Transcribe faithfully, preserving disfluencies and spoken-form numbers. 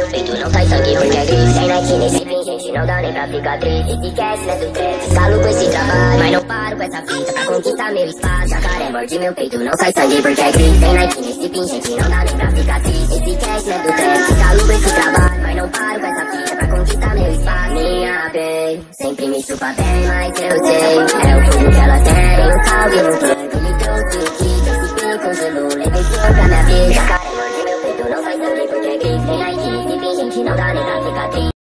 peito não sai sangue porque é gris. Sem Nike nesse pingente não dá nem pra ficar triste. Se esquece, né, do trem. Escalo com esse trabalho, mas não paro com essa fita pra conquistar meu espaço. Jacaré morde meu peito, não sai sangue porque é gris. Sem Nike nesse pingente não dá nem pra ficar triste. Se esquece, né, do trem. Escalo com esse trabalho, mas não paro com essa fita pra conquistar meu espaço. Minha bem, sempre me chupa bem, mas eu sei. É o fogo que ela tem, o caldo no tanque. Me trouxe o kit, esse pico congelou. Levei flor pra minha vida. Jacaré morde meu peito, não sai sangue porque é gris. Sem Nike nesse pingente não dá nem pra ficar triste.